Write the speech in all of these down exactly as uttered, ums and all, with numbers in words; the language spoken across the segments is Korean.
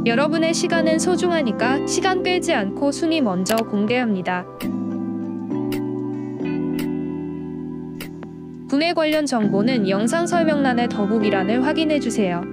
여러분의 시간은 소중하니까 시간 끌지 않고 순위 먼저 공개합니다. 구매 관련 정보는 영상 설명란의 더보기란을 확인해주세요.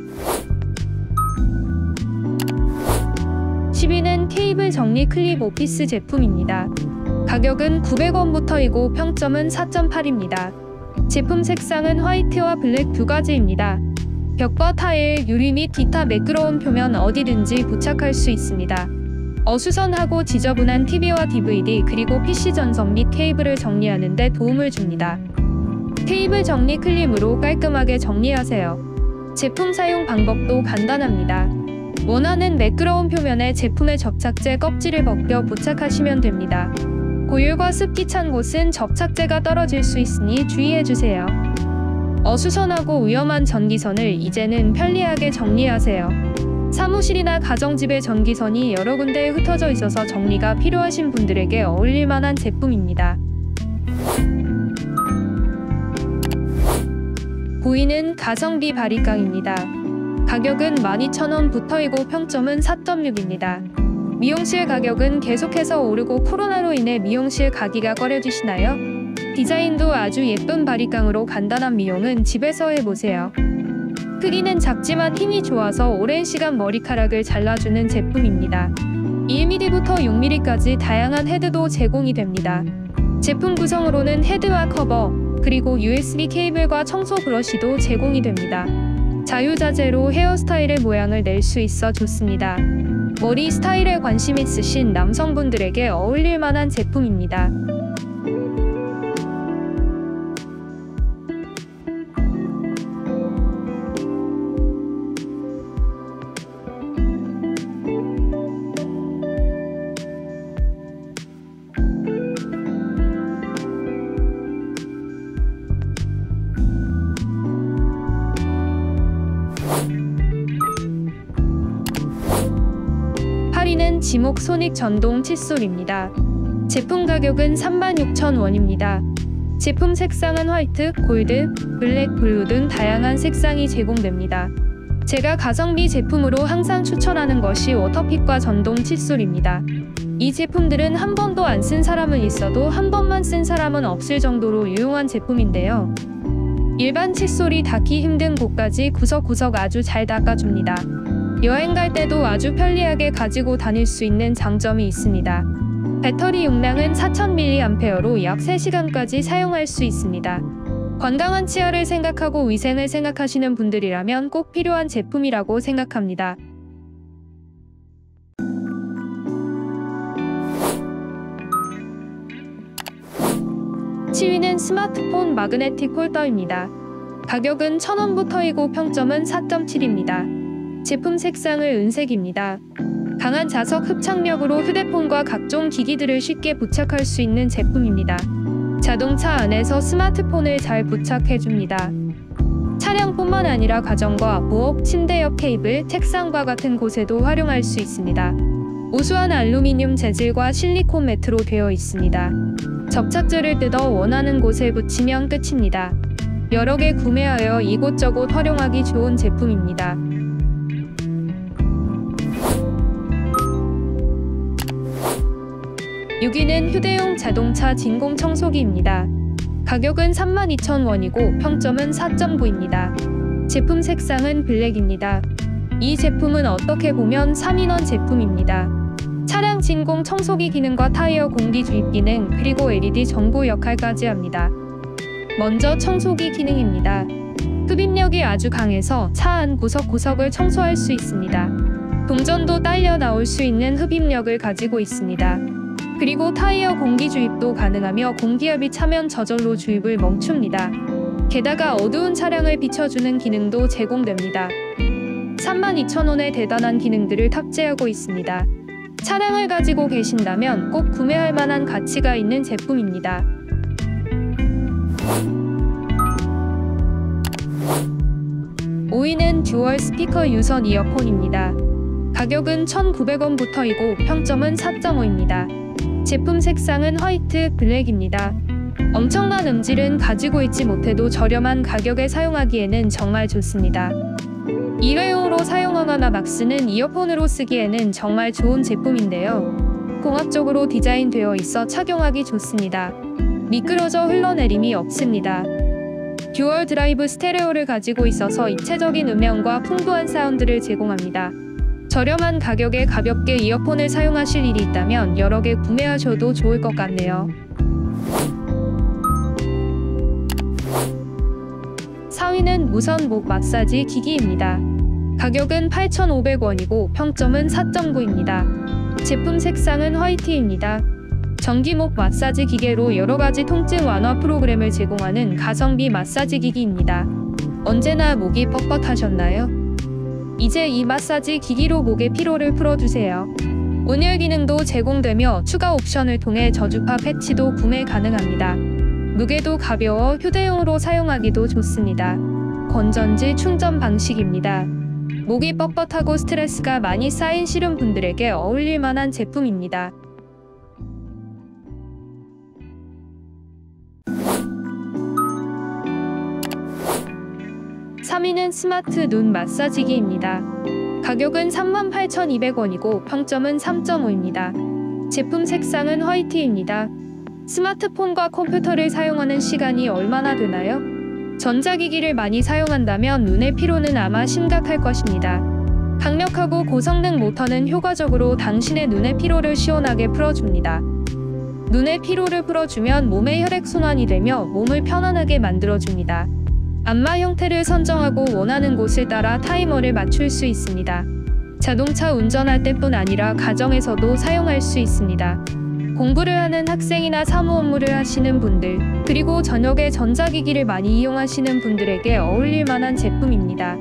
십 위는 케이블 정리 클립 오피스 제품입니다. 가격은 구백 원부터이고 평점은 사 점 팔입니다. 제품 색상은 화이트와 블랙 두 가지입니다. 벽과 타일, 유리 및 기타 매끄러운 표면 어디든지 부착할 수 있습니다. 어수선하고 지저분한 티비와 디브이디 그리고 피씨 전선 및 케이블을 정리하는 데 도움을 줍니다. 케이블 정리 클립으로 깔끔하게 정리하세요. 제품 사용 방법도 간단합니다. 원하는 매끄러운 표면에 제품의 접착제 껍질을 벗겨 부착하시면 됩니다. 고열과 습기 찬 곳은 접착제가 떨어질 수 있으니 주의해주세요. 어수선하고 위험한 전기선을 이제는 편리하게 정리하세요. 사무실이나 가정집의 전기선이 여러 군데에 흩어져 있어서 정리가 필요하신 분들에게 어울릴 만한 제품입니다. 구 위는 가성비 바리깡입니다. 가격은 만 이천 원부터이고 평점은 사 점 육입니다. 미용실 가격은 계속해서 오르고 코로나로 인해 미용실 가기가 꺼려지시나요? 디자인도 아주 예쁜 바리깡으로 간단한 미용은 집에서 해보세요. 크기는 작지만 힘이 좋아서 오랜 시간 머리카락을 잘라주는 제품입니다. 일 밀리미터부터 육 밀리미터까지 다양한 헤드도 제공이 됩니다. 제품 구성으로는 헤드와 커버, 그리고 유에스비 케이블과 청소 브러쉬도 제공이 됩니다. 자유자재로 헤어스타일의 모양을 낼 수 있어 좋습니다. 머리 스타일에 관심 있으신 남성분들에게 어울릴 만한 제품입니다. 팔 위는 지목 소닉 전동 칫솔입니다. 제품 가격은 삼만 육천 원입니다. 제품 색상은 화이트, 골드, 블랙, 블루 등 다양한 색상이 제공됩니다. 제가 가성비 제품으로 항상 추천하는 것이 워터픽과 전동 칫솔입니다. 이 제품들은 한 번도 안 쓴 사람은 있어도 한 번만 쓴 사람은 없을 정도로 유용한 제품인데요. 일반 칫솔이 닦기 힘든 곳까지 구석구석 아주 잘 닦아줍니다. 여행 갈 때도 아주 편리하게 가지고 다닐 수 있는 장점이 있습니다. 배터리 용량은 사천 밀리암페어로 약 세 시간까지 사용할 수 있습니다. 건강한 치아를 생각하고 위생을 생각하시는 분들이라면 꼭 필요한 제품이라고 생각합니다. 칠 위는 스마트폰 마그네틱 홀더입니다. 가격은 천 원부터이고 평점은 사 점 칠입니다. 제품 색상을 은색입니다. 강한 자석 흡착력으로 휴대폰과 각종 기기들을 쉽게 부착할 수 있는 제품입니다. 자동차 안에서 스마트폰을 잘 부착해줍니다. 차량뿐만 아니라 가정과 부엌, 침대 옆 케이블, 책상과 같은 곳에도 활용할 수 있습니다. 우수한 알루미늄 재질과 실리콘 매트로 되어 있습니다. 접착제를 뜯어 원하는 곳에 붙이면 끝입니다. 여러 개 구매하여 이곳저곳 활용하기 좋은 제품입니다. 육 위는 휴대용 자동차 진공 청소기입니다. 가격은 삼만 이천 원이고 평점은 사 점 구입니다. 제품 색상은 블랙입니다. 이 제품은 어떻게 보면 삼 인원 제품입니다. 차량 진공 청소기 기능과 타이어 공기 주입 기능, 그리고 엘이디 전구 역할까지 합니다. 먼저 청소기 기능입니다. 흡입력이 아주 강해서 차 안 구석구석을 청소할 수 있습니다. 동전도 딸려 나올 수 있는 흡입력을 가지고 있습니다. 그리고 타이어 공기 주입도 가능하며 공기압이 차면 저절로 주입을 멈춥니다. 게다가 어두운 차량을 비춰주는 기능도 제공됩니다. 삼만 이천 원의 대단한 기능들을 탑재하고 있습니다. 차량을 가지고 계신다면 꼭 구매할 만한 가치가 있는 제품입니다. 오 위는 듀얼 스피커 유선 이어폰입니다. 가격은 천구백 원부터이고 평점은 사 점 오입니다. 제품 색상은 화이트, 블랙입니다. 엄청난 음질은 가지고 있지 못해도 저렴한 가격에 사용하기에는 정말 좋습니다. 일회용으로 사용하거나 막 쓰는 이어폰으로 쓰기에는 정말 좋은 제품인데요. 공학적으로 디자인되어 있어 착용하기 좋습니다. 미끄러져 흘러내림이 없습니다. 듀얼 드라이브 스테레오를 가지고 있어서 입체적인 음향과 풍부한 사운드를 제공합니다. 저렴한 가격에 가볍게 이어폰을 사용하실 일이 있다면 여러 개 구매하셔도 좋을 것 같네요. 사 위는 무선 목 마사지 기기입니다. 가격은 팔천오백 원이고 평점은 사 점 구입니다. 제품 색상은 화이트입니다. 전기 목 마사지 기계로 여러가지 통증 완화 프로그램을 제공하는 가성비 마사지 기기입니다. 언제나 목이 뻣뻣하셨나요? 이제 이 마사지 기기로 목의 피로를 풀어주세요. 온열 기능도 제공되며 추가 옵션을 통해 저주파 패치도 구매 가능합니다. 무게도 가벼워 휴대용으로 사용하기도 좋습니다. 건전지 충전 방식입니다. 목이 뻣뻣하고 스트레스가 많이 쌓인 시름 분들에게 어울릴 만한 제품입니다. 삼 위는 스마트 눈 마사지기입니다. 가격은 삼만 팔천이백 원이고 평점은 삼 점 오입니다. 제품 색상은 화이트입니다. 스마트폰과 컴퓨터를 사용하는 시간이 얼마나 되나요? 전자기기를 많이 사용한다면 눈의 피로는 아마 심각할 것입니다. 강력하고 고성능 모터는 효과적으로 당신의 눈의 피로를 시원하게 풀어줍니다. 눈의 피로를 풀어주면 몸의 혈액순환이 되며 몸을 편안하게 만들어줍니다. 안마 형태를 선정하고 원하는 곳을 따라 타이머를 맞출 수 있습니다. 자동차 운전할 때뿐 아니라 가정에서도 사용할 수 있습니다. 공부를 하는 학생이나 사무 업무를 하시는 분들, 그리고 저녁에 전자기기를 많이 이용하시는 분들에게 어울릴 만한 제품입니다.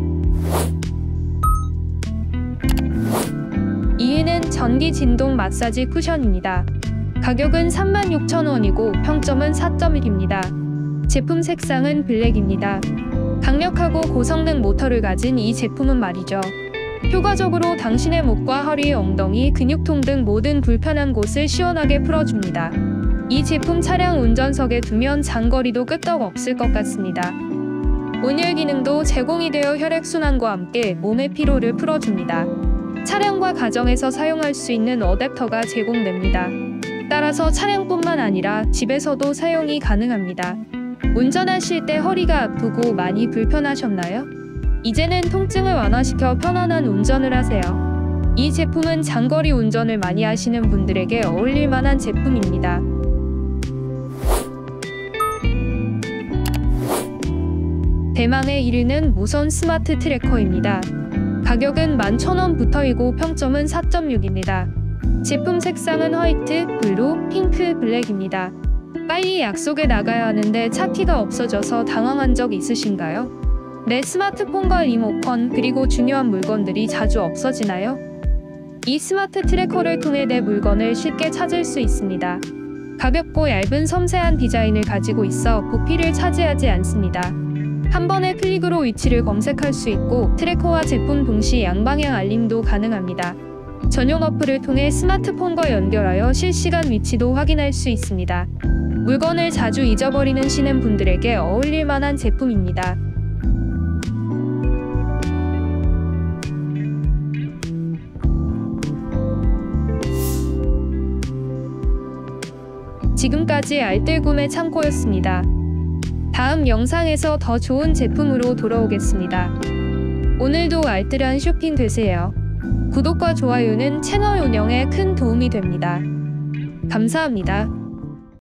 이 위는 전기 진동 마사지 쿠션입니다. 가격은 삼만 육천 원이고 평점은 사 점 일입니다. 제품 색상은 블랙입니다. 강력하고 고성능 모터를 가진 이 제품은 말이죠. 효과적으로 당신의 목과 허리, 엉덩이, 근육통 등 모든 불편한 곳을 시원하게 풀어줍니다. 이 제품 차량 운전석에 두면 장거리도 끄떡 없을 것 같습니다. 온열 기능도 제공이 되어 혈액순환과 함께 몸의 피로를 풀어줍니다. 차량과 가정에서 사용할 수 있는 어댑터가 제공됩니다. 따라서 차량뿐만 아니라 집에서도 사용이 가능합니다. 운전하실 때 허리가 아프고 많이 불편하셨나요? 이제는 통증을 완화시켜 편안한 운전을 하세요. 이 제품은 장거리 운전을 많이 하시는 분들에게 어울릴 만한 제품입니다. 대망의 일 위는 무선 스마트 트래커입니다. 가격은 만 천 원부터이고 평점은 사 점 육입니다. 제품 색상은 화이트, 블루, 핑크, 블랙입니다. 빨리 약속에 나가야 하는데 차키가 없어져서 당황한 적 있으신가요? 내 스마트폰과 리모컨 그리고 중요한 물건들이 자주 없어지나요? 이 스마트 트래커를 통해 내 물건을 쉽게 찾을 수 있습니다. 가볍고 얇은 섬세한 디자인을 가지고 있어 부피를 차지하지 않습니다. 한 번의 클릭으로 위치를 검색할 수 있고 트래커와 제품 동시 양방향 알림도 가능합니다. 전용 어플을 통해 스마트폰과 연결하여 실시간 위치도 확인할 수 있습니다. 물건을 자주 잊어버리는 시는 분들에게 어울릴 만한 제품입니다. 지금까지 알뜰 구매 창고였습니다. 다음 영상에서 더 좋은 제품으로 돌아오겠습니다. 오늘도 알뜰한 쇼핑 되세요. 구독과 좋아요는 채널 운영에 큰 도움이 됩니다. 감사합니다.